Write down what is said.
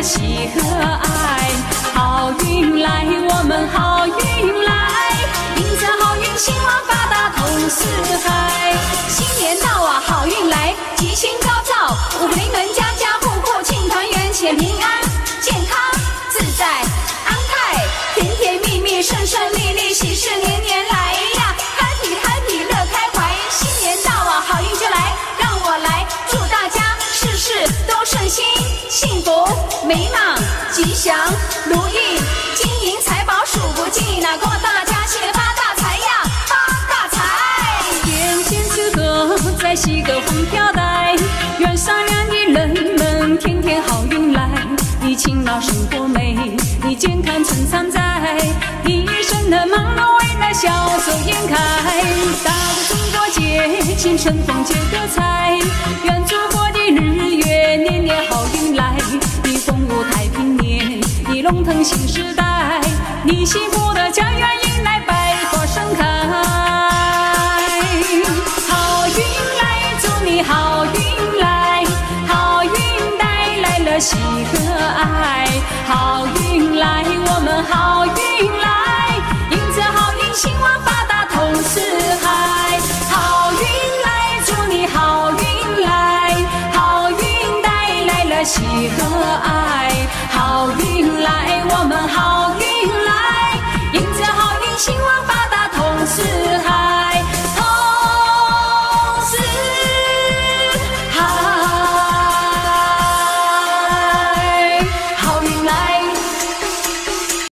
喜和爱。好运来，我们好运来，迎着好运，兴旺发达通四海。新年到啊，好运来，吉星高照，五福临门，家家户户庆团圆，且平安、健康、自在、安泰，甜甜蜜蜜，顺顺利利，喜事年年来呀！Happy Happy， 乐开怀。新年到啊，好运就来，让我来祝大家事事都顺心，幸福美满，吉祥如意，金银财宝数不尽啊！恭贺大家新年发大财呀，发大财！眼前之河在西个风飘带，愿善良的人们天天好运来。你勤劳生活美，你健康成常在，你一生的忙碌未来笑逐颜开。大个中国节庆春风接歌彩，愿祖国的日月年年好运来。你丰五太平年，你龙腾新时代，你幸福的家园迎来百花盛开。好运来，祝你好运来，好运带来了喜和爱。好运来，我们好运